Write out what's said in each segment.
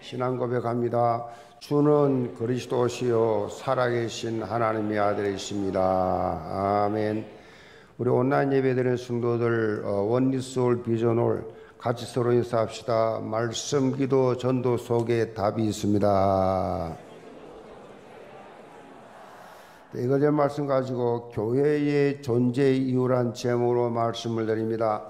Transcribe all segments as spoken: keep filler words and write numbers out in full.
신앙 고백합니다. 주는 그리스도시요 살아계신 하나님의 아들이십니다. 아멘. 우리 온라인 예배드리는 성도들 원리스홀 비전홀 같이 서로 인사합시다. 말씀, 기도, 전도 속에 답이 있습니다. 이거 제 말씀 가지고 교회의 존재 이유란 제목으로 말씀을 드립니다.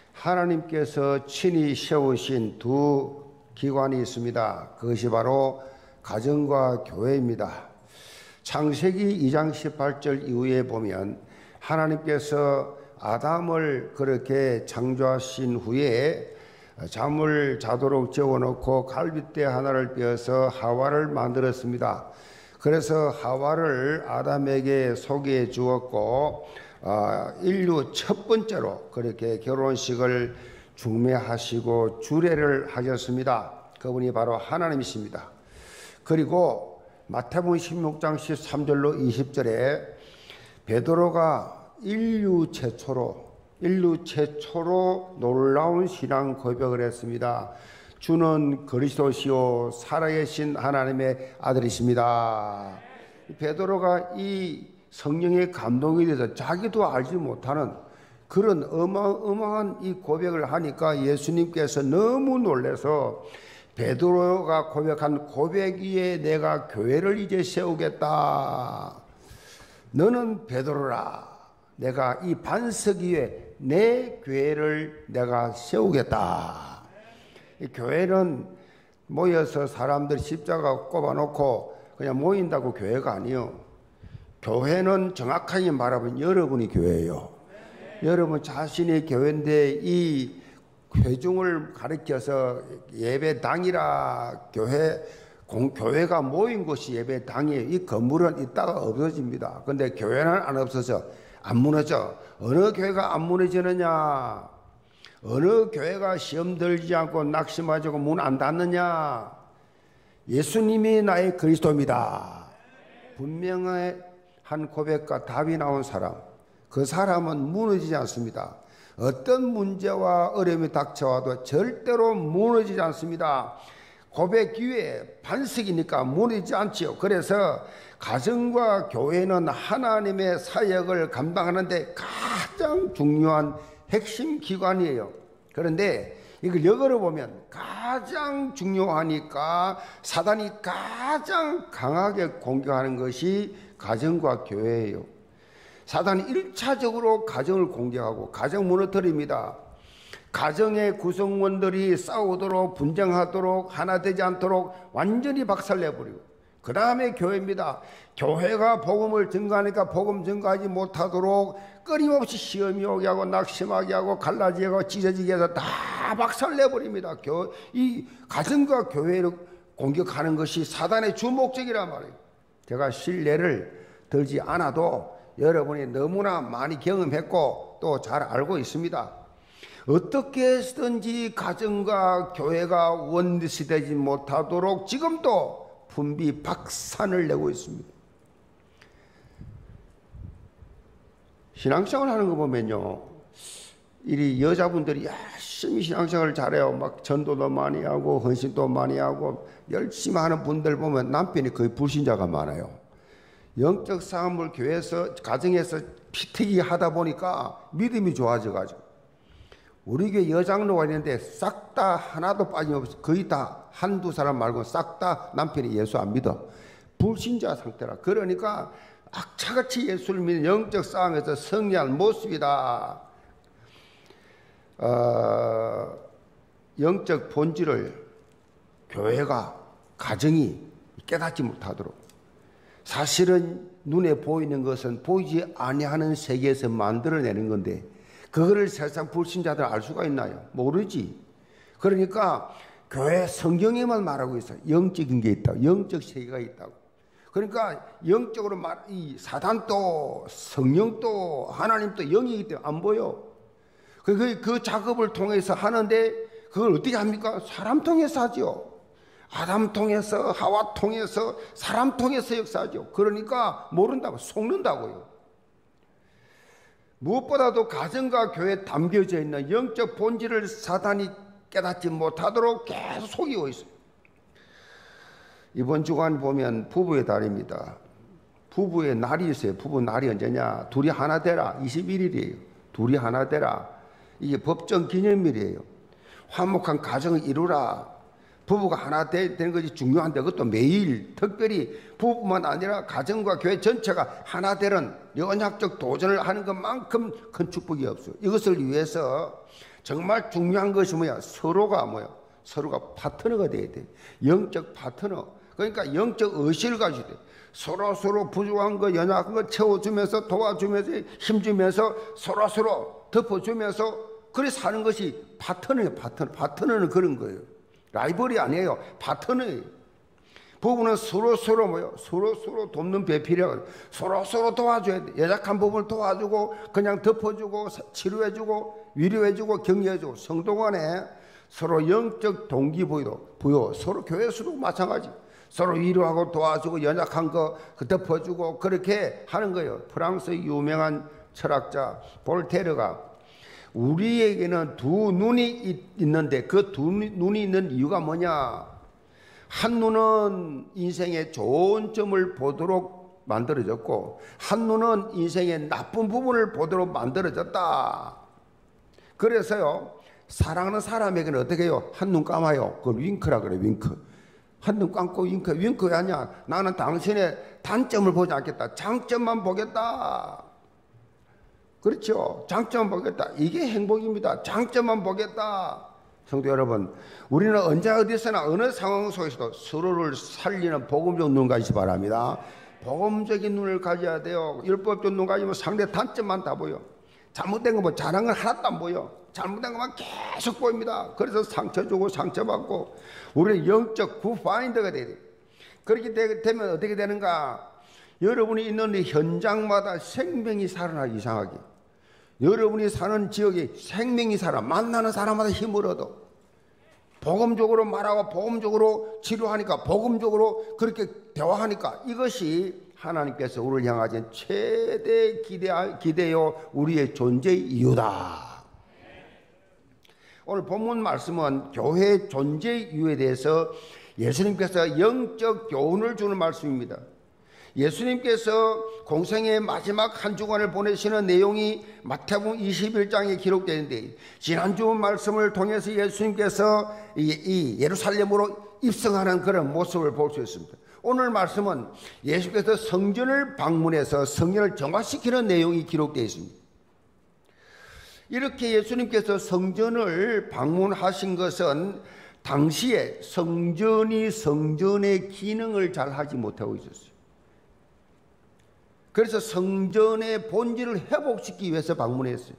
하나님께서 친히 세우신 두 기관이 있습니다. 그것이 바로 가정과 교회입니다. 창세기 이 장 십팔 절 이후에 보면 하나님께서 아담을 그렇게 창조하신 후에 잠을 자도록 재워놓고 갈빗대 하나를 떼어서 하와를 만들었습니다. 그래서 하와를 아담에게 소개해 주었고 어, 인류 첫 번째로 그렇게 결혼식을 중매하시고 주례를 하셨습니다. 그분이 바로 하나님이십니다. 그리고 마태복음 십육 장 십삼 절로 이십 절에 베드로가 인류 최초로 인류 최초로 놀라운 신앙 고백을 했습니다. 주는 그리스도시요 살아계신 하나님의 아들이십니다. 베드로가 이 성령의 감동이 돼서 자기도 알지 못하는 그런 어마어마한 이 고백을 하니까 예수님께서 너무 놀라서 베드로가 고백한 고백 위에 내가 교회를 이제 세우겠다. 너는 베드로라. 내가 이 반석 위에 내 교회를 내가 세우겠다. 이 교회는 모여서 사람들 십자가 꼽아놓고 그냥 모인다고 교회가 아니요. 교회는 정확하게 말하면 여러분이 교회예요. 네. 여러분 자신이 교회인데 이 회중을 가리켜서 예배당이라 교회 공, 교회가 모인 곳이 예배당이에요. 이 건물은 있다가 없어집니다. 근데 교회는 안 없어져. 안 무너져. 어느 교회가 안 무너지느냐? 어느 교회가 시험 들지 않고 낙심하지고 문 안 닫느냐? 예수님이 나의 그리스도입니다. 분명한 고백과 답이 나온 사람. 그 사람은 무너지지 않습니다. 어떤 문제와 어려움이 닥쳐와도 절대로 무너지지 않습니다. 고백 위에 반석이니까 무너지지 않지요. 그래서 가정과 교회는 하나님의 사역을 감당하는데 가장 중요한 핵심 기관이에요. 그런데 이걸 역으로 보면 가장 중요하니까 사단이 가장 강하게 공격하는 것이 가정과 교회예요. 사단이 일 차적으로 가정을 공격하고 가정 무너뜨립니다. 가정의 구성원들이 싸우도록 분쟁하도록 하나 되지 않도록 완전히 박살내버리고 그 다음에 교회입니다. 교회가 복음을 증거하니까 복음 증거하지 못하도록 끊임없이 시험이 오게 하고 낙심하게 하고 갈라지게 하고 찢어지게 해서 다 박살내버립니다. 교, 이 가정과 교회를 공격하는 것이 사단의 주 목적이란 말이에요. 제가 신뢰를 들지 않아도 여러분이 너무나 많이 경험했고 또 잘 알고 있습니다. 어떻게 해서든지 가정과 교회가 원리시 되지 못하도록 지금도 분비 박산을 내고 있습니다. 신앙생활 하는 거 보면요, 이 여자분들이 열심히 신앙생활을 잘해요. 막 전도도 많이 하고 헌신도 많이 하고 열심히 하는 분들 보면 남편이 거의 불신자가 많아요. 영적 싸움을 교회에서 가정에서 피튀기 하다 보니까 믿음이 좋아져가지고 우리 교회 여장로가 있는데 싹 다 하나도 빠짐없이 거의 다 한두 사람 말고 싹 다 남편이 예수 안 믿어. 불신자 상태라. 그러니까 악차같이 예수를 믿는 영적 싸움에서 승리한 모습이다. 어, 영적 본질을 교회가 가정이 깨닫지 못하도록 사실은 눈에 보이는 것은 보이지 아니하는 세계에서 만들어내는 건데 그거를 세상 불신자들 알 수가 있나요? 모르지. 그러니까 교회 성경에만 말하고 있어요. 영적인 게 있다고. 영적 세계가 있다고. 그러니까 영적으로 말, 이 사단도 성령도 하나님도 영이기 때문에 안 보여. 그, 그 작업을 통해서 하는데 그걸 어떻게 합니까? 사람 통해서 하죠. 아담 통해서 하와 통해서 사람 통해서 역사하죠. 그러니까 모른다고 속는다고요. 무엇보다도 가정과 교회에 담겨져 있는 영적 본질을 사단이 깨닫지 못하도록 계속 속이고 있어요. 이번 주간 보면 부부의 달입니다. 부부의 날이 있어요. 부부 날이 언제냐? 둘이 하나 되라. 이십일 일이에요. 둘이 하나 되라. 이게 법정 기념일이에요. 화목한 가정을 이루라. 부부가 하나 되는 것이 중요한데 그것도 매일 특별히 부부만 아니라 가정과 교회 전체가 하나 되는 언약적 도전을 하는 것만큼 큰 축복이 없어요. 이것을 위해서 정말 중요한 것이 뭐야? 서로가 뭐야? 서로가 파트너가 돼야 돼. 영적 파트너. 그러니까 영적 의식을 가지고 돼. 서로 서로 부족한 거, 연약한 거 채워주면서 도와주면서 힘주면서 서로 서로 덮어주면서 그래 사는 것이 파트너예요. 파트너. 파트너는 그런 거예요. 라이벌이 아니에요. 파트너예요. 부부는 서로 서로 뭐요? 서로 서로 돕는 배필이라고 서로 서로 도와줘야 돼. 연약한 부분을 도와주고 그냥 덮어주고 치료해주고 위로해주고 격려해주고 성도 간에 서로 영적 동기부여 부여 서로 교회에서도 마찬가지. 서로 위로하고 도와주고 연약한 거 덮어주고 그렇게 하는 거예요. 프랑스 유명한 철학자 볼테르가 우리에게는 두 눈이 있는데 그 두 눈이 있는 이유가 뭐냐? 한 눈은 인생의 좋은 점을 보도록 만들어졌고 한 눈은 인생의 나쁜 부분을 보도록 만들어졌다. 그래서요 사랑하는 사람에게는 어떻게 해요? 한눈 감아요. 그걸 윙크라 그래. 윙크. 한눈 감고 윙크. 윙크 왜 하냐? 나는 당신의 단점을 보지 않겠다. 장점만 보겠다. 그렇죠. 장점만 보겠다. 이게 행복입니다. 장점만 보겠다. 성도 여러분, 우리는 언제 어디서나 어느 상황 속에서도 서로를 살리는 복음적 눈 가지시 바랍니다. 복음적인 눈을 가져야 돼요. 율법적 눈 가지면 상대 단점만 다 보여. 잘못된 거 뭐 잘한 건 하나도 안 보여. 잘못된 것만 계속 보입니다. 그래서 상처 주고 상처받고 우리는 영적 굿파인더가 돼야 돼요. 그렇게 되면 어떻게 되는가? 여러분이 있는 현장마다 생명이 살아나기 이상하게 여러분이 사는 지역에 생명이 살아 만나는 사람마다 힘을 얻어 복음적으로 말하고 복음적으로 치료하니까 복음적으로 그렇게 대화하니까 이것이 하나님께서 우리를 향하신 최대 기대, 기대요 우리의 존재의 이유다. 오늘 본문 말씀은 교회의 존재 이유에 대해서 예수님께서 영적 교훈을 주는 말씀입니다. 예수님께서 공생의 마지막 한 주간을 보내시는 내용이 마태복음 이십일 장에 기록되는데 지난주 말씀을 통해서 예수님께서 이, 이 예루살렘으로 입성하는 그런 모습을 볼 수 있습니다. 오늘 말씀은 예수께서 성전을 방문해서 성전을 정화시키는 내용이 기록되어 있습니다. 이렇게 예수님께서 성전을 방문하신 것은 당시에 성전이 성전의 기능을 잘 하지 못하고 있었어요. 그래서 성전의 본질을 회복시키기 위해서 방문했어요.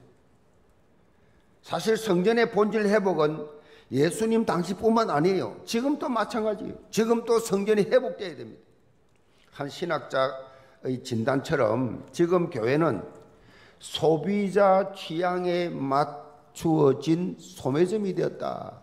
사실 성전의 본질 회복은 예수님 당시뿐만 아니에요. 지금도 마찬가지예요. 지금도 성전이 회복되어야 됩니다. 한 신학자의 진단처럼 지금 교회는 소비자 취향에 맞추어진 소매점이 되었다.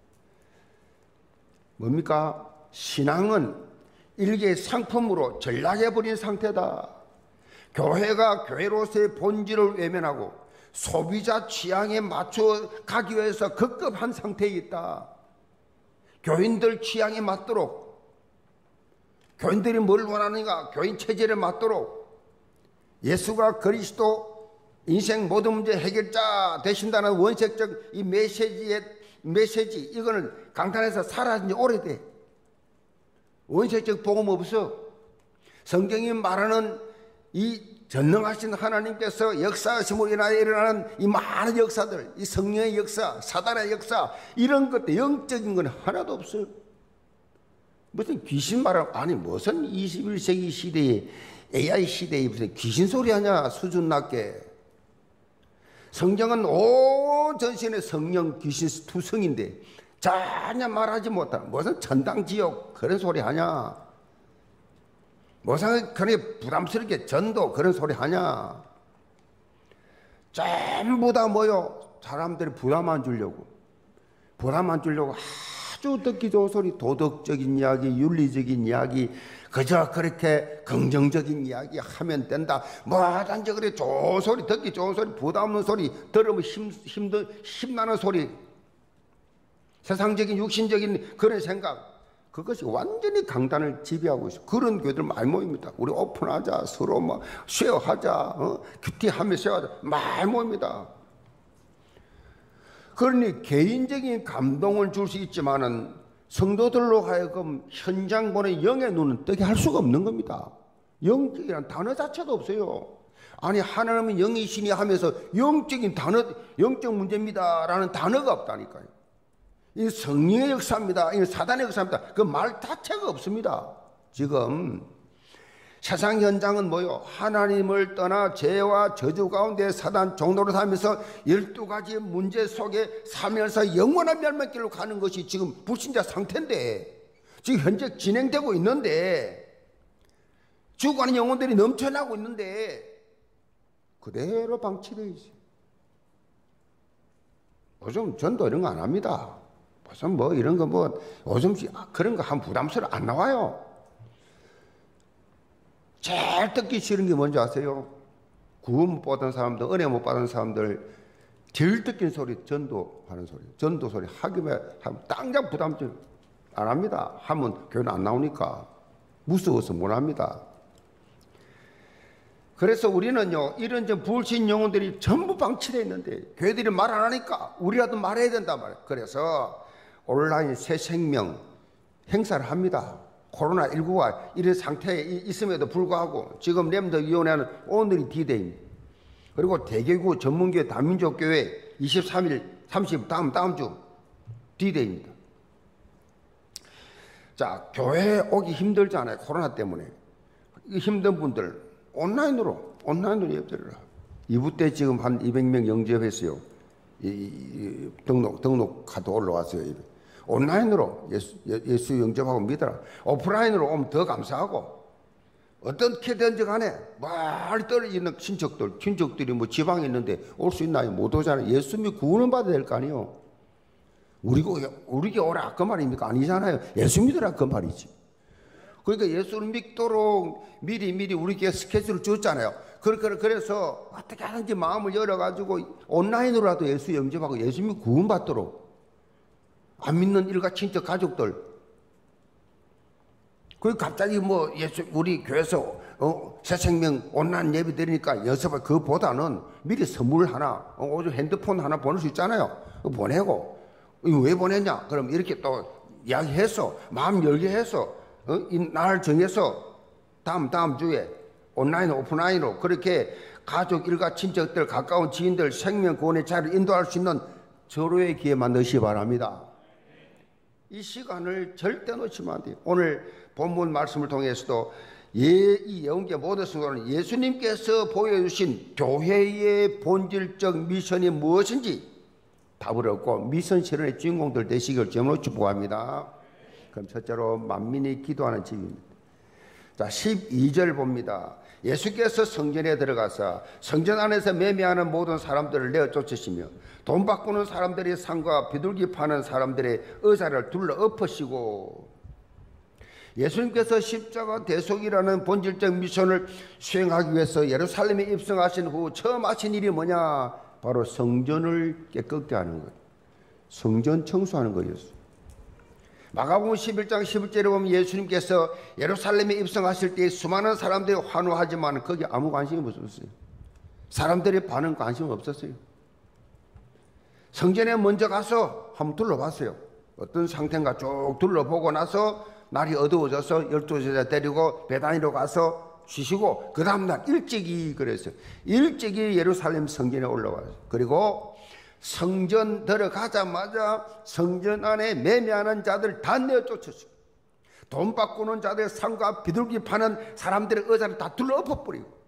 뭡니까? 신앙은 일개 상품으로 전락해버린 상태다. 교회가 교회로서의 본질을 외면하고 소비자 취향에 맞춰 가기 위해서 급급한 상태에 있다. 교인들 취향에 맞도록 교인들이 뭘 원하는가 교인 체질에 맞도록 예수가 그리스도 인생 모든 문제 해결자 되신다는 원색적 이 메시지의 메시지 이거는 강단에서 사라진 지 오래돼. 원색적 복음 없어. 성경이 말하는 이 전능하신 하나님께서 역사하심으로 인하여 일어나는 이 많은 역사들, 이 성령의 역사, 사단의 역사 이런 것들 영적인 건 하나도 없어요. 무슨 귀신 말하는 아니 무슨 이십일 세기 시대에 에이아이 시대에 무슨 귀신 소리 하냐 수준 낮게. 성경은 온 전신의 성령 귀신 투성인데 전혀 말하지 못한 무슨 천당지옥 그런 소리 하냐. 무슨 그렇게 부담스럽게 전도 그런 소리 하냐. 전부 다 뭐요? 사람들이 부담 안 주려고 부담 안 주려고 아주 듣기 좋은 소리, 도덕적인 이야기, 윤리적인 이야기, 그저 그렇게 긍정적인 이야기 하면 된다. 뭐든지 그래 좋은 소리, 듣기 좋은 소리, 부담 없는 소리, 들으면 힘, 힘든, 힘나는 소리, 세상적인 육신적인 그런 생각 그것이 완전히 강단을 지배하고 있어요. 그런 교회들 많이 모입니다. 우리 오픈하자, 서로 뭐 쉐어하자, 어? 큐티하며 쉐어하자, 많이 모입니다. 그러니 개인적인 감동을 줄 수 있지만은 성도들로 하여금 현장 보는 영의 눈은 뜨게 할 수가 없는 겁니다. 영적이란 단어 자체도 없어요. 아니 하나님은 영이시니 하면서 영적인 단어, 영적 문제입니다라는 단어가 없다니까요. 이 성령의 역사입니다. 이 사단의 역사입니다. 그 말 자체가 없습니다. 지금 세상 현장은 뭐요? 하나님을 떠나 죄와 저주 가운데 사단 종로로 살면서 열두 가지 문제 속에 살면서 영원한 멸망길로 가는 것이 지금 불신자 상태인데, 지금 현재 진행되고 있는데, 죽어가는 영혼들이 넘쳐나고 있는데 그대로 방치되어 있어요. 요즘 전도 이런 거 안 합니다. 무슨 뭐 이런 거 뭐 요즘 그런 거 한 부담스러워 안 나와요. 제일 듣기 싫은 게 뭔지 아세요? 구원 못 받은 사람들, 은혜 못 받은 사람들 제일 듣긴 소리 전도하는 소리. 전도 소리 하기만 하면 당장 부담스러워 안 합니다. 하면 교회는 안 나오니까 무서워서 못 합니다. 그래서 우리는요, 이런 좀 불신 영혼들이 전부 방치되어 있는데 교회들이 말 안 하니까 우리라도 말해야 된단 말이에요. 그래서 온라인 새 생명 행사를 합니다. 코로나십구가 이런 상태에 있음에도 불구하고 지금 렘더위원회는 오늘이 디데이입니다. 그리고 대개구 전문교회 다민족교회 이십삼 일, 삼십 다음 다음 주 디데이입니다. 자, 교회에 오기 힘들잖아요. 코로나 때문에. 힘든 분들 온라인으로 온라인으로 예배드려라. 이 부 때 지금 한 이백 명 영접했어요. 이, 이, 등록 등록 카드 올라왔어요. 온라인으로 예수, 예수 영접하고 믿어라. 오프라인으로 오면 더 감사하고, 어떻게든지 간에 멀리 떨어지는 친척들, 친척들이 뭐 지방에 있는데 올 수 있나요? 못 오잖아요. 예수 믿고 구원은 받아야 될 거 아니에요. 우리가 우리게 오라 그 말입니까? 아니잖아요. 예수 믿으라 그 말이지. 그러니까 예수를 믿도록 미리 미리 우리에게 스케줄을 줬잖아요. 그래서 어떻게 하든지 마음을 열어가지고 온라인으로라도 예수 영접하고 예수 믿고 구원받도록, 안 믿는 일가 친척 가족들, 그 갑자기 뭐 예수 우리 교회에서 어, 새 생명 온라인 예배 드리니까 연습을, 그보다는 미리 선물 하나, 어, 오늘 핸드폰 하나 보낼 수 있잖아요. 보내고, 이거 왜 보냈냐? 그럼 이렇게 또 이야기해서 마음 열게 해서 어, 이 날 정해서 다음 다음 주에 온라인 오프라인으로 그렇게 가족 일가 친척들 가까운 지인들 생명 구원의 자리를 인도할 수 있는 절호의 기회 만드시기 바랍니다. 이 시간을 절대 놓치면 안 돼요. 오늘 본문 말씀을 통해서도 예, 이 예언계 모든 성도는 예수님께서 보여주신 교회의 본질적 미션이 무엇인지 답을 얻고 미션 실현의 주인공들 되시길 점으로 축복합니다. 그럼 첫째로 만민이 기도하는 집입니다. 자, 십이 절 봅니다. 예수께서 성전에 들어가서 성전 안에서 매매하는 모든 사람들을 내어 쫓으시며 돈 바꾸는 사람들의 상과 비둘기 파는 사람들의 의자를 둘러 엎으시고, 예수님께서 십자가 대속이라는 본질적 미션을 수행하기 위해서 예루살렘에 입성하신 후 처음 하신 일이 뭐냐? 바로 성전을 깨끗게 하는 거예요. 성전 청소하는 거였어요. 마가복음 십일 장 십일 절에 보면 예수님께서 예루살렘에 입성하실 때 수많은 사람들이 환호하지만 거기 아무 관심이 없었어요. 사람들의 반응 관심 없었어요. 성전에 먼저 가서 한번 둘러봤어요. 어떤 상태인가 쭉 둘러보고 나서 날이 어두워져서 열두 제자 데리고 베다니로 가서 쉬시고, 그 다음날 일찍이 그랬어요. 일찍이 예루살렘 성전에 올라와요. 그리고 성전 들어가자마자 성전 안에 매매하는 자들 다 내쫓았어요. 돈 바꾸는 자들 상과 비둘기 파는 사람들의 의자를 다 둘러 엎어버리고.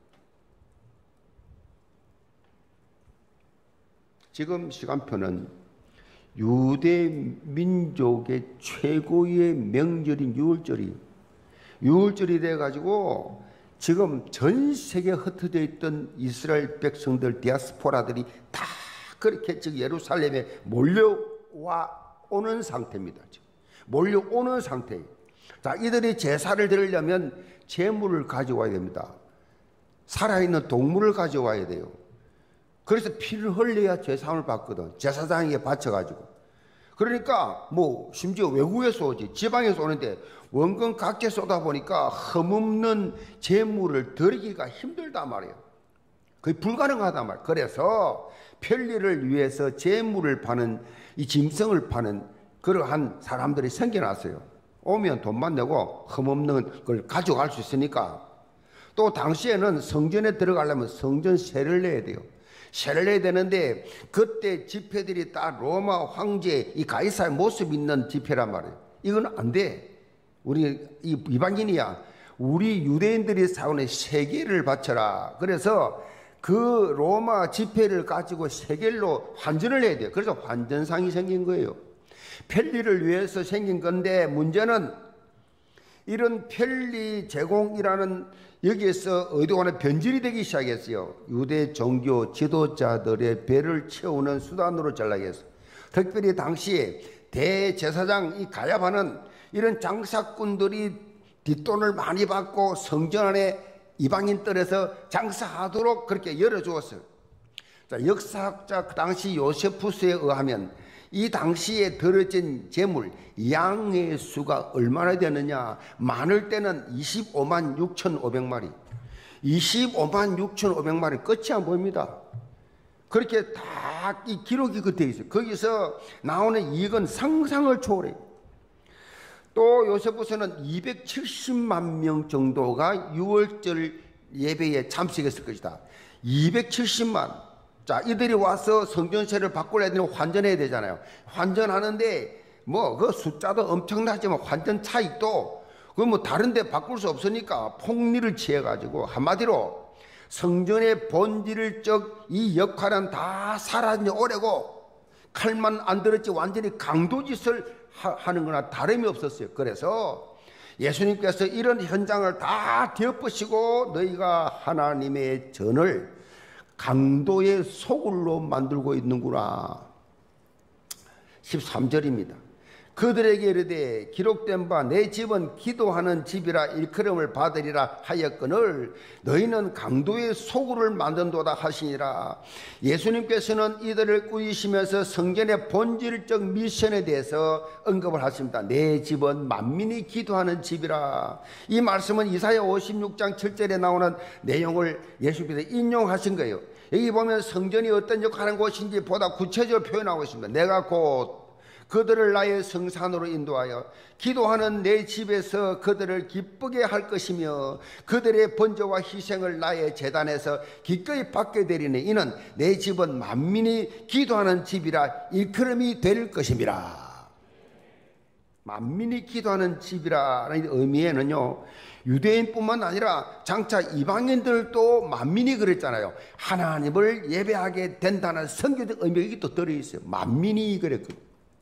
지금 시간표는 유대 민족의 최고의 명절인 유월절이 유월절이 돼가지고 지금 전 세계에 흩어져 있던 이스라엘 백성들, 디아스포라들이 다 그렇게 지금 예루살렘에 몰려와 오는 상태입니다. 지금 몰려오는 상태예요. 자, 이들이 제사를 드리려면 제물을 가져와야 됩니다. 살아있는 동물을 가져와야 돼요. 그래서 피를 흘려야 제사함을 받거든. 제사장에게 바쳐가지고. 그러니까 뭐 심지어 외국에서 오지 지방에서 오는데 원금 각재 쏟아 보니까 흠없는 재물을 드리기가 힘들단 말이에요. 거의 불가능하단 말이에요. 그래서 편리를 위해서 재물을 파는 이 짐승을 파는 그러한 사람들이 생겨났어요. 오면 돈만 내고 흠없는 걸 가져갈 수 있으니까. 또 당시에는 성전에 들어가려면 성전 세를 내야 돼요. 세를 내야 되는데 그때 지폐들이 딱 로마 황제 이 가이사의 모습 있는 지폐란 말이에요. 이건 안 돼. 우리 이 이방인이야. 우리 유대인들이 사오는 세겔을 바쳐라. 그래서 그 로마 지폐를 가지고 세겔로 환전을 해야 돼요. 그래서 환전상이 생긴 거예요. 편리를 위해서 생긴 건데 문제는 이런 편리 제공이라는 여기에서 의도와는 변질이 되기 시작했어요. 유대 종교 지도자들의 배를 채우는 수단으로 전락했어요. 특별히 당시에 대제사장 이 가야바는 이런 장사꾼들이 뒷돈을 많이 받고 성전 안에 이방인 뜰에서 장사하도록 그렇게 열어주었어요. 자, 역사학자 그 당시 요세푸스에 의하면 이 당시에 들어진 재물 양의 수가 얼마나 되느냐, 많을 때는 이십오만 육천오백 마리, 이십오만 육천오백 마리 끝이 안 보입니다. 그렇게 다 이 기록이 그때 있어요. 거기서 나오는 이익은 상상을 초월해요. 또 요세푸스는 이백칠십만 명 정도가 유월절 예배에 참석했을 것이다. 이백칠십만. 자, 이들이 와서 성전세를 바꾸려 되면 환전해야 되잖아요. 환전하는데 뭐 그 숫자도 엄청나지만 환전 차익도 그 뭐 다른 데 바꿀 수 없으니까 폭리를 취해 가지고 한마디로 성전의 본질적 이 역할은 다 사라진 지 오래고 칼만 안 들었지 완전히 강도짓을 하, 하는 거나 다름이 없었어요. 그래서 예수님께서 이런 현장을 다 뒤엎으시고 너희가 하나님의 전을 강도의 소굴로 만들고 있는구나. 십삼 절입니다. 그들에게 이르되 기록된 바 내 집은 기도하는 집이라 일컬음을 받으리라 하였거늘 너희는 강도의 소굴을 만든도다 하시니라. 예수님께서는 이들을 꾸리시면서 성전의 본질적 미션에 대해서 언급을 하십니다. 내 집은 만민이 기도하는 집이라. 이 말씀은 이사야 오십육 장 칠 절에 나오는 내용을 예수님께서 인용하신 거예요. 여기 보면 성전이 어떤 역할을 하는 곳인지 보다 구체적으로 표현하고 있습니다. 내가 곧 그들을 나의 성산으로 인도하여 기도하는 내 집에서 그들을 기쁘게 할 것이며 그들의 번제와 희생을 나의 제단에서 기꺼이 받게 되리니 이는 내 집은 만민이 기도하는 집이라 일컬음이 될 것임이라. 만민이 기도하는 집이라는 의미에는요, 유대인뿐만 아니라 장차 이방인들도 만민이 그랬잖아요. 하나님을 예배하게 된다는 선교적 의미가 또 들어있어요. 만민이 그랬거든요.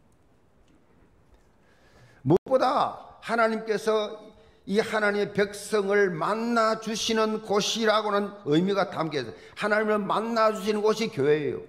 무엇보다 하나님께서 이 하나님의 백성을 만나 주시는 곳이라고는 의미가 담겨 있어요. 하나님을 만나 주시는 곳이 교회예요.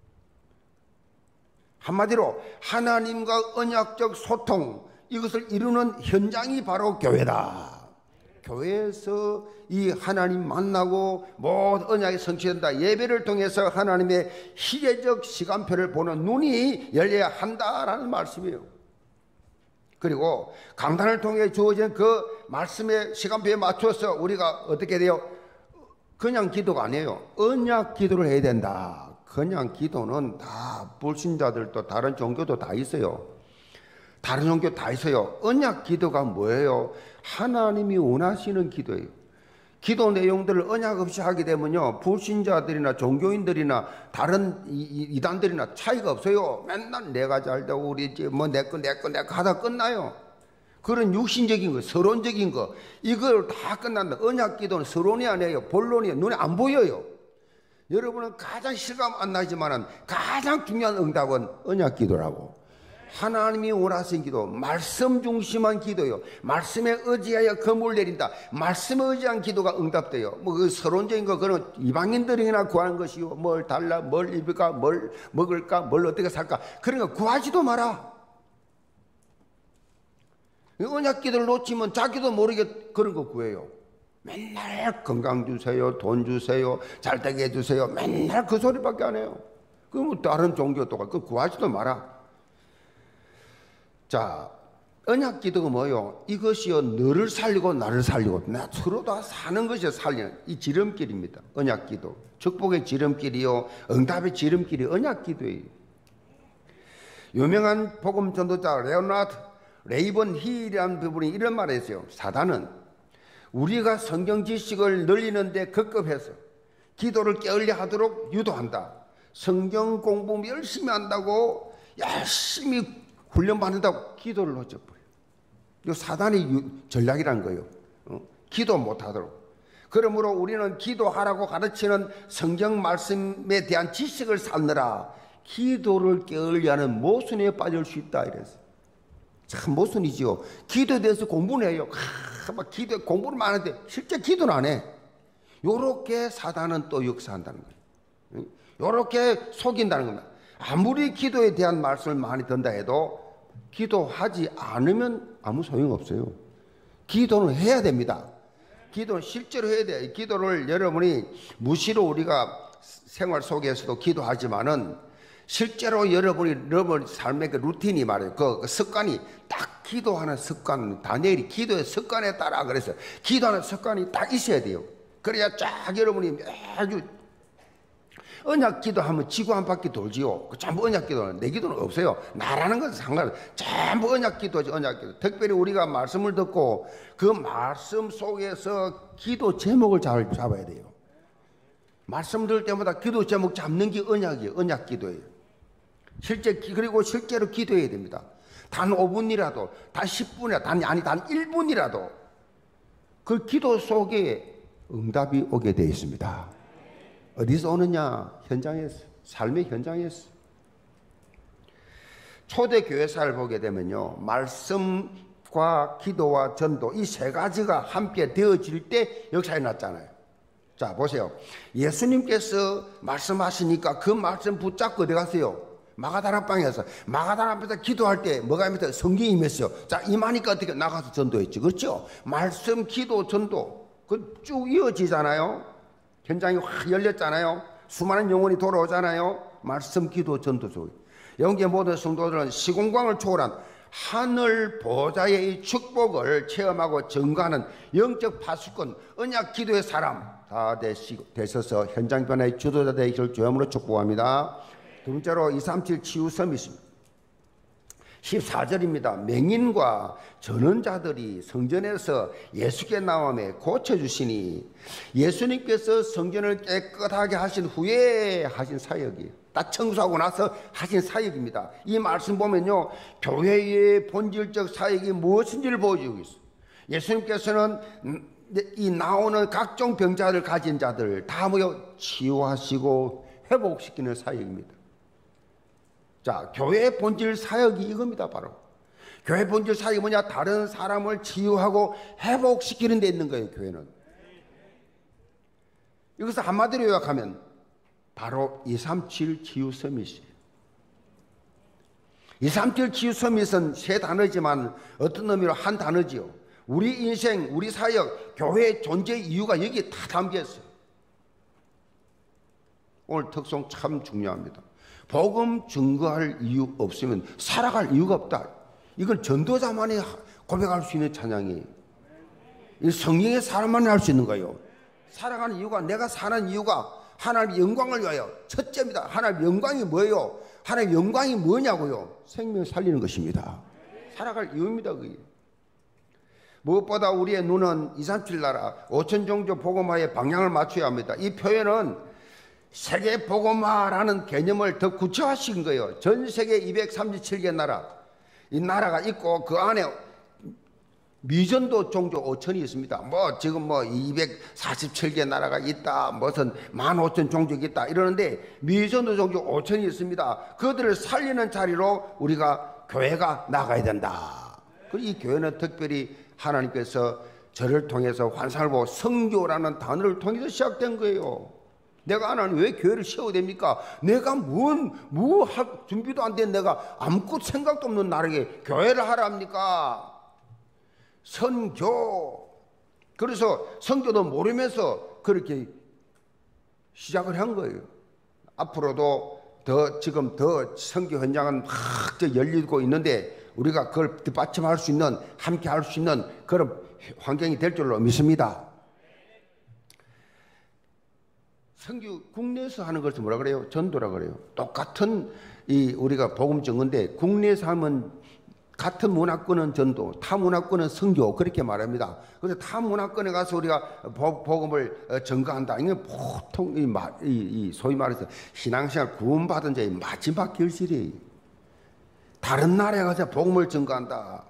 한마디로 하나님과 언약적 소통, 이것을 이루는 현장이 바로 교회다. 교회에서 이 하나님 만나고 모든 언약이 성취된다. 예배를 통해서 하나님의 시계적 시간표를 보는 눈이 열려야 한다라는 말씀이에요. 그리고 강단을 통해 주어진 그 말씀의 시간표에 맞춰서 우리가 어떻게 돼요? 그냥 기도가 아니에요. 언약 기도를 해야 된다. 그냥 기도는 다 불신자들도 다른 종교도 다 있어요. 다른 종교 다 있어요. 언약 기도가 뭐예요? 하나님이 원하시는 기도예요. 기도 내용들을 언약 없이 하게 되면요, 불신자들이나 종교인들이나 다른 이단들이나 차이가 없어요. 맨날 내가 잘되고 우리 뭐 내거 내거 내거 하다 끝나요. 그런 육신적인 거, 서론적인 거, 이걸 다 끝난다. 언약 기도는 서론이 아니에요. 본론이에요. 눈에 안 보여요. 여러분은 가장 실감 안 나지만 가장 중요한 응답은 언약 기도라고. 하나님이 원하시는 기도, 말씀 중심한 기도요. 말씀에 의지하여 건물 내린다. 말씀에 의지한 기도가 응답돼요. 뭐 그 서론적인 거 그런 이방인들이나 구하는 것이요. 뭘 달라, 뭘 입을까, 뭘 먹을까, 뭘 어떻게 살까, 그런 거 구하지도 마라. 언약 기도를 놓치면 자기도 모르게 그런 거 구해요. 맨날 건강 주세요, 돈 주세요, 잘 되게 해주세요. 맨날 그 소리밖에 안 해요. 그럼 다른 종교 또 그 구하지도 마라. 자, 언약 기도가 뭐요? 이것이요, 너를 살리고 나를 살리고 나 서로 다 사는 것이 살리는 이 지름길입니다. 언약 기도. 축복의 지름길이요, 응답의 지름길이 언약 기도예요. 유명한 복음 전도자 레오나드 레이번 힐이라는 부분이 이런 말을 했어요. 사단은 우리가 성경 지식을 늘리는데 급급해서 기도를 게을리 하도록 유도한다. 성경 공부 열심히 한다고 열심히 훈련받는다고 기도를 놓쳐버려요. 이거 사단의 전략이라는 거예요. 어? 기도 못하도록. 그러므로 우리는 기도하라고 가르치는 성경 말씀에 대한 지식을 쌓느라 기도를 게을리하는 모순에 빠질 수 있다 이랬어요. 참 모순이지요. 기도에 대해서 공부는 해요. 아, 막 기도 공부를 많은데 실제 기도는 안 해. 요렇게 사단은 또 역사한다는 거예요. 요렇게 속인다는 겁니다. 아무리 기도에 대한 말씀을 많이 듣는다 해도 기도하지 않으면 아무 소용없어요. 기도는 해야 됩니다. 기도는 실제로 해야 돼요. 기도를 여러분이 무시로 우리가 생활 속에서도 기도하지만은 실제로 여러분이 여러분 삶의 그 루틴이 말이에요. 그, 그 습관이 딱 기도하는 습관, 다니엘이 기도의 습관에 따라 그래서 기도하는 습관이 딱 있어야 돼요. 그래야 쫙 여러분이 아주 언약 기도하면 지구 한 바퀴 돌지요. 전부 언약 기도는 내 기도는 없어요. 나라는 것은 상관없어요. 전부 언약 기도지, 언약 기도. 특별히 우리가 말씀을 듣고 그 말씀 속에서 기도 제목을 잘 잡아야 돼요. 말씀 들을 때마다 기도 제목 잡는 게 언약이에요. 언약 기도예요. 실제 그리고 실제로 기도해야 됩니다. 단 오 분이라도, 단 십 분이라도, 단, 아니 단 일 분이라도 그 기도 속에 응답이 오게 되어 있습니다. 어디서 오느냐? 현장에서, 삶의 현장에서. 초대 교회사를 보게 되면요, 말씀과 기도와 전도 이 세 가지가 함께 되어질 때 역사에 났잖아요. 자, 보세요. 예수님께서 말씀하시니까 그 말씀 붙잡고 어디 갔어요? 마가다락방에서. 마가다락방에서 기도할 때 뭐가 임했어요? 성경이 임했어요. 자, 임하니까 어떻게 나가서 전도했죠. 그렇죠? 말씀, 기도, 전도. 그 쭉 이어지잖아요. 현장이 확 열렸잖아요. 수많은 영혼이 돌아오잖아요. 말씀, 기도, 전도 속에. 영계 모든 성도들은 시공간을 초월한 하늘 보좌의 이 축복을 체험하고 증거하는 영적 파수꾼, 언약 기도의 사람 다 되시고, 되셔서 현장 변화의 주도자 되기를 주함으로 축복합니다. 두 번째로 이백삼십칠 치유 서밋입니다. 십사 절입니다. 맹인과 전원자들이 성전에서 예수께 나오매 고쳐주시니, 예수님께서 성전을 깨끗하게 하신 후에 하신 사역이에요. 딱 청소하고 나서 하신 사역입니다. 이 말씀 보면요, 교회의 본질적 사역이 무엇인지를 보여주고 있어요. 예수님께서는 이 나오는 각종 병자를 가진 자들 다 모여 치유하시고 회복시키는 사역입니다. 자, 교회의 본질 사역이 이겁니다. 바로 교회 본질 사역이 뭐냐? 다른 사람을 치유하고 회복시키는 데 있는 거예요. 교회는. 이것을 한마디로 요약하면 바로 이백삼십칠 치유 서밋이에요. 이백삼십칠 치유 서밋은 세 단어지만 어떤 의미로 한 단어지요. 우리 인생, 우리 사역, 교회의 존재 이유가 여기에 다 담겨 있어요. 오늘 특송 참 중요합니다. 복음 증거할 이유 없으면 살아갈 이유가 없다. 이건 전도자만이 고백할 수 있는 찬양이에요. 이 성령의 사람만이 할 수 있는 거예요. 살아가는 이유가, 내가 사는 이유가 하나님의 영광을 위하여. 첫째입니다. 하나님의 영광이 뭐예요? 하나님의 영광이 뭐냐고요? 생명을 살리는 것입니다. 살아갈 이유입니다. 그게. 무엇보다 우리의 눈은 이백삼십칠 나라 오천 종족 복음화에 방향을 맞춰야 합니다. 이 표현은 세계 복음화라는 개념을 더 구체화시킨 거예요. 전 세계 이백삼십칠 개 나라, 이 나라가 있고 그 안에 미전도 종족 오천이 있습니다. 뭐 지금 뭐 이백사십칠 개 나라가 있다, 무슨 만 오천 종족이 있다 이러는데 미전도 종족 오천이 있습니다. 그들을 살리는 자리로 우리가 교회가 나가야 된다. 그리고 이 교회는 특별히 하나님께서 저를 통해서 환상을 보고 성교라는 단어를 통해서 시작된 거예요. 내가 하나님 왜 교회를 세워야 됩니까? 내가 뭔, 뭐 할 준비도 안 된 내가 아무것도 생각도 없는 나에게 교회를 하라 합니까? 선교. 그래서 선교도 모르면서 그렇게 시작을 한 거예요. 앞으로도 더 지금 더 선교 현장은 확 열리고 있는데 우리가 그걸 뒷받침할 수 있는, 함께 할 수 있는 그런 환경이 될 줄로 믿습니다. 선교 국내에서 하는 것을 뭐라 그래요? 전도라 그래요. 똑같은 이 우리가 복음 전도인데 국내에서 하면 같은 문화권은 전도, 타 문화권은 선교 그렇게 말합니다. 그래서 타 문화권에 가서 우리가 복음을 전가한다. 이게 보통 이, 이, 이 소위 말해서 신앙생활 구원받은 자의 마지막 결실이에요. 다른 나라에 가서 복음을 전가한다.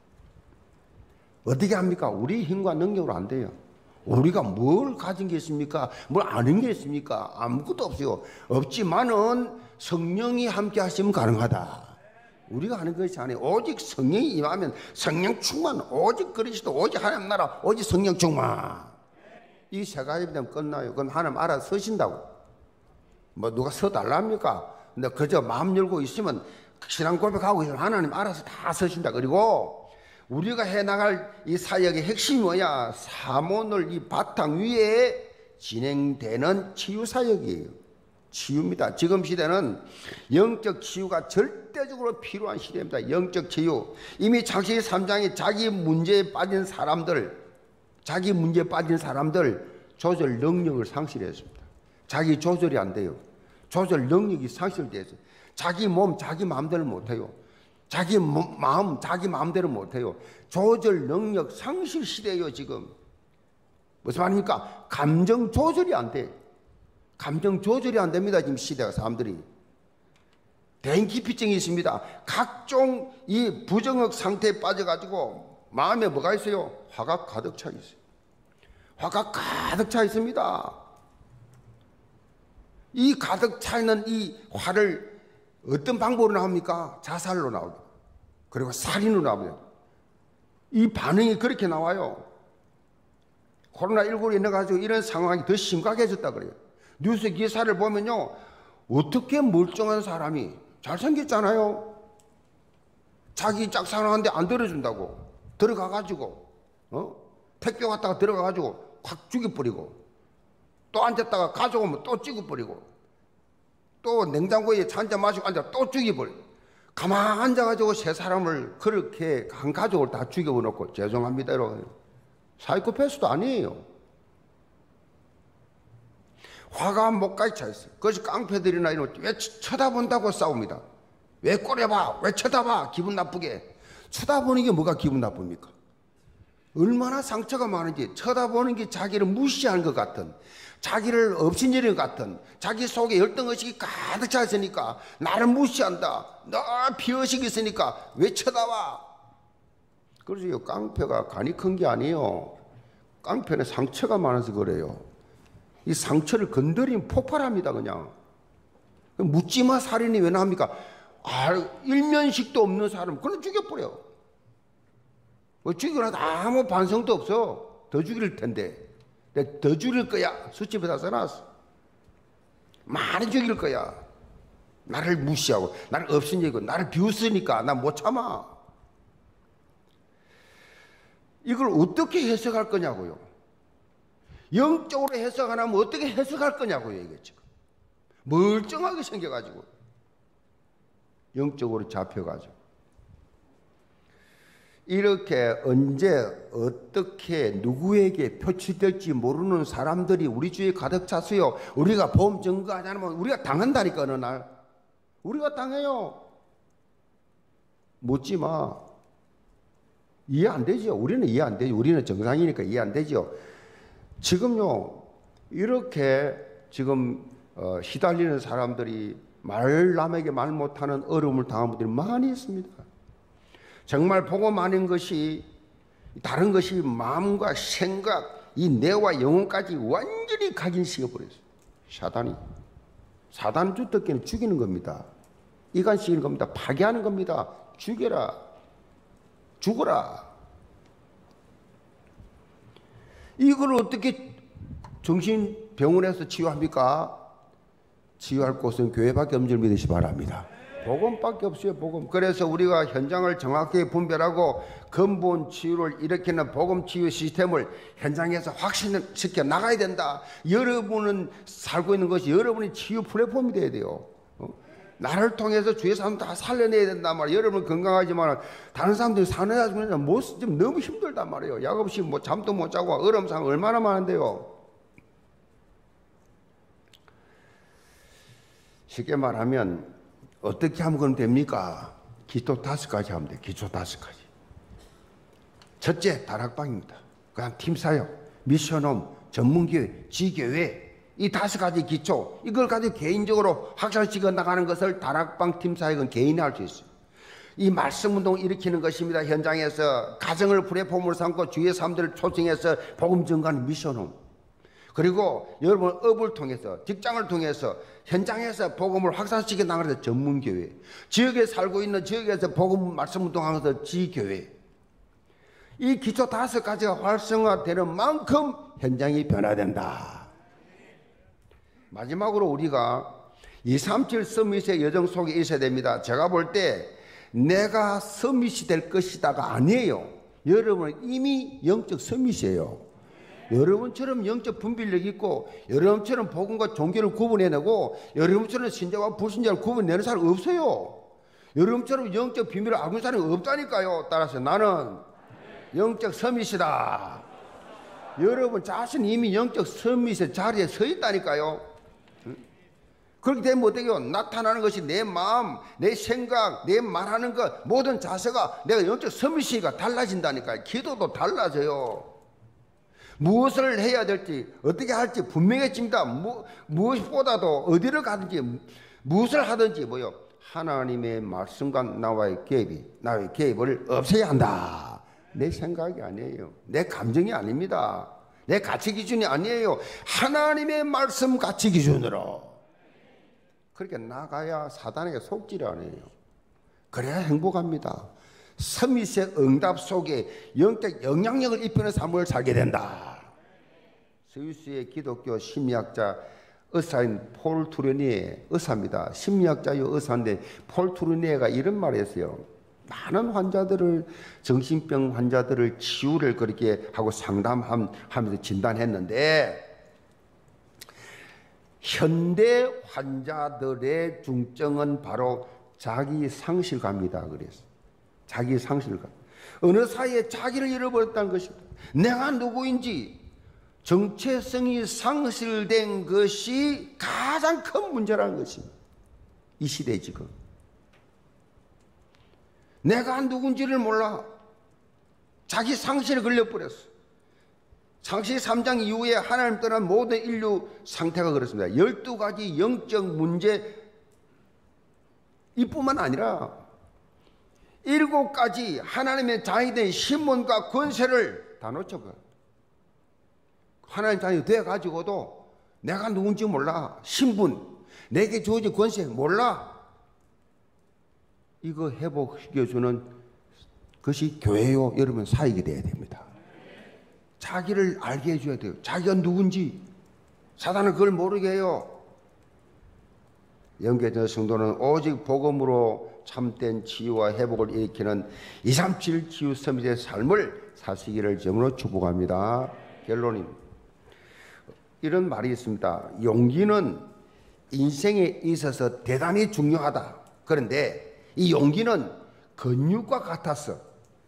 어떻게 합니까? 우리 힘과 능력으로 안 돼요. 우리가 뭘 가진 게 있습니까? 뭘 아는 게 있습니까? 아무것도 없어요. 없지만은 성령이 함께 하시면 가능하다. 우리가 하는 것이 아니에요. 오직 성령이 임하면 성령 충만, 오직 그리스도, 오직 하나님 나라, 오직 성령 충만. 이 세 가지 되면 끝나요. 그럼 하나님 알아서 서신다고. 뭐 누가 서달랍니까? 근데 그저 마음 열고 있으면 신앙 고백하고 있으면 하나님 알아서 다 서신다. 그리고 우리가 해나갈 이 사역의 핵심이 뭐야? 사모늘 이 바탕 위에 진행되는 치유 사역이에요. 치유입니다. 지금 시대는 영적 치유가 절대적으로 필요한 시대입니다. 영적 치유. 이미 창세기 삼 장에 자기 문제에 빠진 사람들, 자기 문제에 빠진 사람들 조절 능력을 상실했습니다. 자기 조절이 안 돼요. 조절 능력이 상실됐어요. 자기 몸, 자기 마음대로 못해요. 자기 마음, 자기 마음대로 못해요. 조절 능력 상실 시대예요, 지금. 무슨 말입니까? 감정 조절이 안 돼. 감정 조절이 안 됩니다, 지금 시대가 사람들이. 대인기피증이 있습니다. 각종 이 부정적 상태에 빠져가지고 마음에 뭐가 있어요? 화가 가득 차 있어요. 화가 가득 차 있습니다. 이 가득 차 있는 이 화를 어떤 방법으로 나옵니까? 자살로 나오죠. 그리고 살인으로 나오죠. 이 반응이 그렇게 나와요. 코로나십구로 인해 가지고 이런 상황이 더 심각해졌다 그래요. 뉴스 기사를 보면요, 어떻게 멀쩡한 사람이 잘생겼잖아요. 자기 짝사랑하는데 안 들어준다고 들어가가지고 어? 택배 왔다가 들어가가지고 확 죽여버리고, 또 앉았다가 가져오면 또 찍어버리고, 또 냉장고에 한잔 마시고 앉아 또 죽여버리고, 가만 앉아가지고 세 사람을 그렇게 한 가족을 다 죽여놓고, 죄송합니다 여러분, 사이코패스도 아니에요. 화가 목까지 차 있어요. 그것이 깡패들이나 이런 왜 쳐다본다고 싸웁니다. 왜 꼬려봐? 왜 쳐다봐? 기분 나쁘게. 쳐다보는 게 뭐가 기분 나쁩니까? 얼마나 상처가 많은지. 쳐다보는 게 자기를 무시하는 것 같은, 자기를 없애지는 것 같은, 자기 속에 열등의식이 가득 차 있으니까 나를 무시한다, 너 비의식이 있으니까 왜 쳐다봐? 그래서 깡패가 간이 큰 게 아니에요. 깡패는 상처가 많아서 그래요. 이 상처를 건드리면 폭발합니다. 그냥 묻지마 살인이 왜 나옵니까? 아, 일면식도 없는 사람 그럼 죽여버려. 뭐 죽이라도 아무 반성도 없어. 더 죽일 텐데. 더 죽일 거야. 수첩에다 써놨어. 많이 죽일 거야. 나를 무시하고 나를 없애고 나를 비웃으니까 나 못 참아. 이걸 어떻게 해석할 거냐고요. 영적으로 해석 안 하면 어떻게 해석할 거냐고요, 이게 지금. 멀쩡하게 생겨가지고. 영적으로 잡혀가지고. 이렇게 언제 어떻게 누구에게 표출될지 모르는 사람들이 우리 주위에 가득 찼어요. 우리가 보험 증거하지 않으면 우리가 당한다니까, 어느 날. 우리가 당해요. 묻지 마. 이해 안 되죠. 우리는 이해 안 되죠. 우리는 정상이니까 이해 안 되죠. 지금요, 이렇게 지금 어, 시달리는 사람들이 말 남에게 말 못하는 어려움을 당한 분들이 많이 있습니다. 정말 복음 아닌 것이, 다른 것이 마음과 생각, 이 뇌와 영혼까지 완전히 각인시켜버렸어요. 사단이. 사단 주특기는 죽이는 겁니다. 이간시키는 겁니다. 파괴하는 겁니다. 죽여라. 죽어라. 이걸 어떻게 정신병원에서 치유합니까? 치유할 곳은 교회밖에 없는 줄 믿으시 바랍니다. 복음밖에 없어요. 복음. 그래서 우리가 현장을 정확하게 분별하고 근본 치유를 일으키는 복음 치유 시스템을 현장에서 확신시켜 나가야 된다. 여러분은 살고 있는 것이 여러분의 치유 플랫폼이 돼야 돼요. 어? 나를 통해서 주의 사람 다 살려내야 된단 말이에요. 여러분 건강하지만 다른 사람들이 사내야지만 못, 좀 너무 힘들단 말이에요. 약 없이 뭐 잠도 못 자고 얼음상 얼마나 많은데요. 쉽게 말하면 어떻게 하면 그럼 됩니까? 기초 다섯 가지 하면 돼요. 기초 다섯 가지. 첫째, 다락방입니다. 그다음 팀사역, 미션홈, 전문교회, 지교회, 이 다섯 가지 기초, 이걸 가지고 개인적으로 확산시켜 나가는 것을 다락방 팀사역은 개인이 할 수 있어요. 이 말씀운동을 일으키는 것입니다. 현장에서 가정을 플랫폼으로 삼고 주위의 사람들을 초청해서 복음 전가하는 미션홈, 그리고 여러분 업을 통해서, 직장을 통해서 현장에서 복음을 확산시켜 나가는 전문교회, 지역에 살고 있는 지역에서 복음 말씀운동하면서 지교회, 이 기초 다섯 가지가 활성화되는 만큼 현장이 변화된다. 마지막으로 우리가 이삼칠 서밋의 여정 속에 있어야 됩니다. 제가 볼 때 내가 서밋이 될 것이다가 아니에요. 여러분은 이미 영적 서밋이에요. 여러분처럼 영적 분별력이 있고, 여러분처럼 복음과 종교를 구분해내고, 여러분처럼 신자와 불신자를 구분해내는 사람이 없어요. 여러분처럼 영적 비밀을 알고 있는 사람이 없다니까요. 따라서 나는 영적 서밋이다. 여러분 자신 이미 영적 서밋의 자리에 서 있다니까요. 그렇게 되면 어때요? 나타나는 것이 내 마음, 내 생각, 내 말하는 것, 모든 자세가 내가 영적 서밋이니까 달라진다니까요. 기도도 달라져요. 무엇을 해야 될지, 어떻게 할지 분명해집니다. 무, 무엇보다도 어디를 가든지, 무엇을 하든지 뭐요? 하나님의 말씀과 나와의 개입이, 나의 개입을 없애야 한다. 내 생각이 아니에요. 내 감정이 아닙니다. 내 가치 기준이 아니에요. 하나님의 말씀 가치 기준으로 그렇게 나가야 사단에게 속지를 안 해요. 그래야 행복합니다. 서밋의 응답 속에 영적 영향력을 입히는 삶을 살게 된다. 스위스의 기독교 심리학자 의사인 폴 투르니에, 의사입니다. 심리학자요 의사인데 폴 투르니에가 이런 말을 했어요. 많은 환자들을, 정신병 환자들을 치유를 그렇게 하고 상담하면서 진단했는데, 현대 환자들의 중증은 바로 자기 상실감이다 그랬어요. 자기 상실감. 어느 사이에 자기를 잃어버렸다는 것입니다. 내가 누구인지 정체성이 상실된 것이 가장 큰 문제라는 것입니다. 이 시대에 지금. 내가 누군지를 몰라. 자기 상실에 걸려버렸어. 창세기 삼 장 이후에 하나님 떠난 모든 인류 상태가 그렇습니다. 열두 가지 영적 문제 이뿐만 아니라 일곱 가지 하나님의 자녀된 신분과 권세를 다 놓쳐버려요. 하나님 자녀 돼가지고도 내가 누군지 몰라. 신분, 내게 주어진 권세 몰라. 이거 회복시켜주는 것이 교회요. 여러분 사역이 돼야 됩니다. 자기를 알게 해줘야 돼요. 자기가 누군지. 사단은 그걸 모르게 해요. 영계전 성도는 오직 복음으로 참된 치유와 회복을 일으키는 이삼칠 치유 서밋의 삶을 사시기를 점으로 축복합니다. 결론입니다. 이런 말이 있습니다. 용기는 인생에 있어서 대단히 중요하다. 그런데 이 용기는 근육과 같아서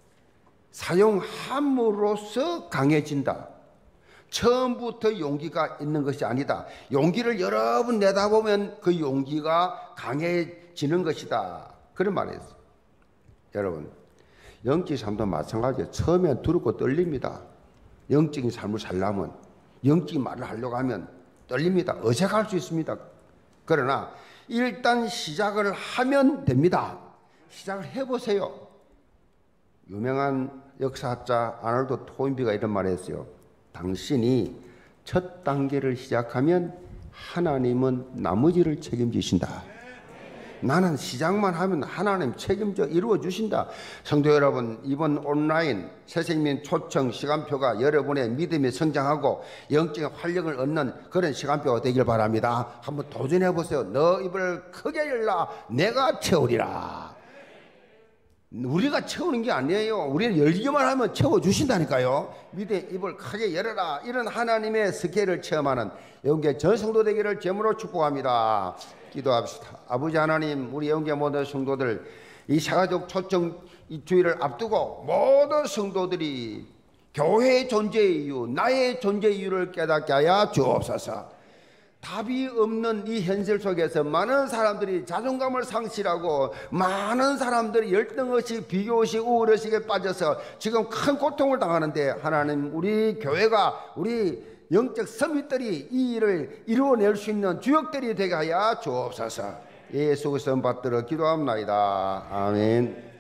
사용함으로써 강해진다. 처음부터 용기가 있는 것이 아니다. 용기를 여러 번 내다보면 그 용기가 강해지는 것이다. 그런 말이었어요. 여러분, 영적 삶도 마찬가지예요. 처음엔 두렵고 떨립니다. 영적인 삶을 살려면, 영적인 말을 하려고 하면 떨립니다. 어색할 수 있습니다. 그러나 일단 시작을 하면 됩니다. 시작을 해보세요. 유명한 역사학자 아놀드 토인비가 이런 말을 했어요. 당신이 첫 단계를 시작하면 하나님은 나머지를 책임지신다. 나는 시작만 하면 하나님 책임져 이루어 주신다. 성도 여러분, 이번 온라인 새생명 초청 시간표가 여러분의 믿음이 성장하고 영적인 활력을 얻는 그런 시간표가 되길 바랍니다. 한번 도전해 보세요. 너 입을 크게 열라 내가 채우리라. 우리가 채우는 게 아니에요. 우리는 열기만 하면 채워주신다니까요. 믿음의 입을 크게 열어라. 이런 하나님의 스케일을 체험하는 영계 전 성도 되기를 제물로 축복합니다. 기도합시다. 아버지 하나님, 우리 영계 모든 성도들 이 새가족 초청 이 주일을 앞두고 모든 성도들이 교회의 존재의 이유, 나의 존재의 이유를 깨닫게 하여 주옵소서. 답이 없는 이 현실 속에서 많은 사람들이 자존감을 상실하고 많은 사람들이 열등의식, 비교의식, 우월의식에 빠져서 지금 큰 고통을 당하는데, 하나님, 우리 교회가, 우리 영적 서밋들이 이 일을 이루어낼 수 있는 주역들이 되게 하여 주옵소서. 예수 그리스도 받들어 기도합나이다. 아멘.